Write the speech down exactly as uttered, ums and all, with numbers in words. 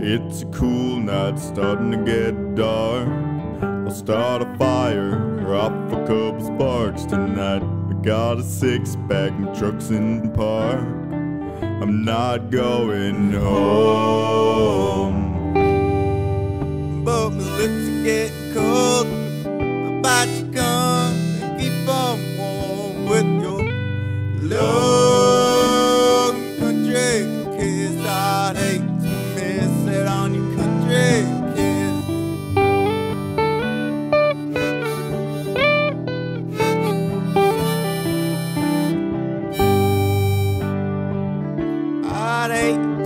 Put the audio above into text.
It's a cool night, starting to get dark. I'll start a fire, off a couple sparks tonight. I got a six-pack and trucks in the park. I'm not going home, but my lips are getting cold. How about you come and keep on warm with your love country kiss? I'd hate to miss it on your country kiss. I'd hate